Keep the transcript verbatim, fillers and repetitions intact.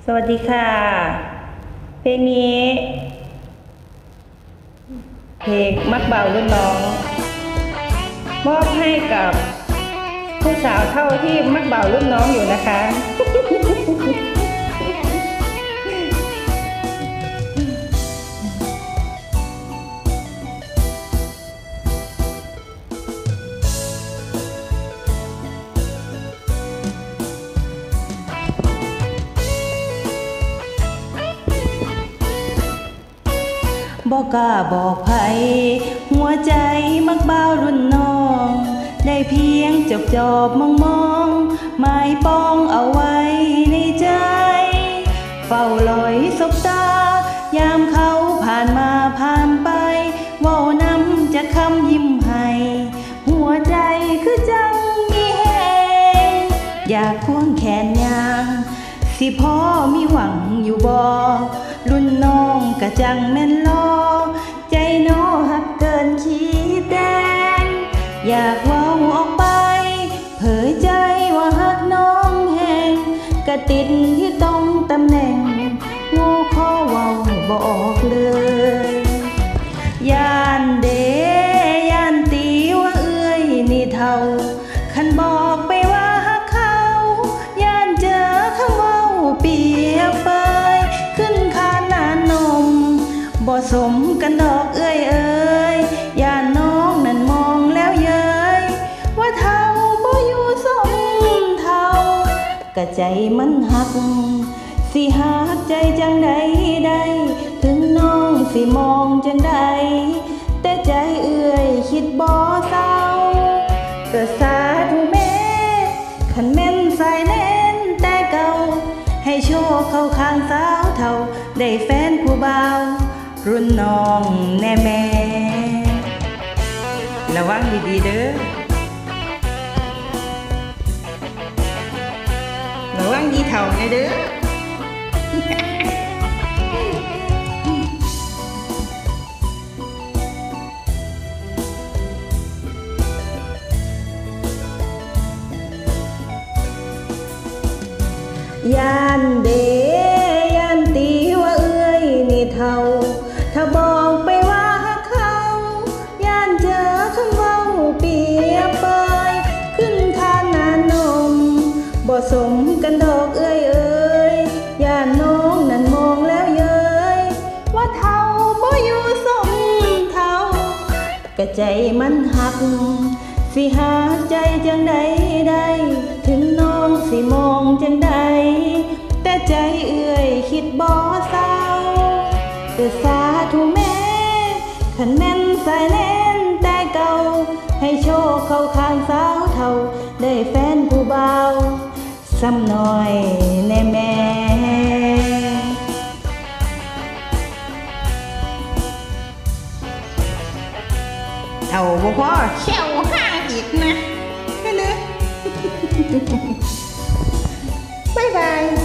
สวัสดีค่ะเพลงนี้เพลงมักเบารุ่นน้องมอบให้กับผู้สาวเท่าที่มักเบารุ่นน้องอยู่นะคะบอกกล้าบอกไผหัวใจมักเบารุ่นน้องได้เพียงจบจอบมองมองหมายปองเอาไว้ในใจเฝ้าลอยสบตายามเขาผ่านมาผ่านไปเว้านำจะคำยิ้มให้หัวใจคือจังมีแหงอยากควงแขนยางสิพ่อมีหวังอยู่บ่รุ่นน้องกะจังแม่นลอใจน้อหักเกินขีดแดงอยากเว้าออกไปเผยใจว่าหักน้องแหงกะติดที่ตรงตำแหน่งโง่ข้อเว้าบอกเลยย่านเดย่านตีว่าเอื้อยนี่เท่าคันบอกไปว่าหักเขาย่านเจอคำเว้าเปียกเปยขึ้นคานนานนมบ่สมกันดอกเอ้ยเอ้ยย่านน้องนั่นมองแล้วเย้ยว่าเท่าบ่อยู่สมเท่ากะใจมันหักสิหักใจจังใดใดถึงน้องสิมองจังใดแต่ใจเอื้อยคิดบ่เศร้าก็สาธุแม่คันแม่นสายแน่นแต่เก่าให้โชคเข้าข้างสาวเท่าได้แฟนผู้บ่าวรุ่นน้องแน่แม่ระวังดีๆเด้อระวังดีเท่าไงเด้อย่านเดย่านตีว่าเอื้อยนี่เท่าถ้าบอกไปว่าหักเขาย่านเจอคำเว้าเปียกเปยขึ้นคานนานนมบ่สมกันดอกเอ้ยเอ้ยย่านน้องนั่นมองแล้วเย้ยว่าเท่าบ่อยู่สมเท่ากะใจมันหักสิหาใจจังใดใดถึงน้องสิมองจังใดแต่ใจเอื้อยคิดบ่เศร้าก็สาธุแม่ขันแม่นสายแน่นแต่เก่าให้โชคเข้าข้างสาวเท่าได้แฟนผู้บ่าวซ้ำหน่อยแน่แม่เอาบ่พอแค่วห้างอีกนะไปเลยบ๊ายบาย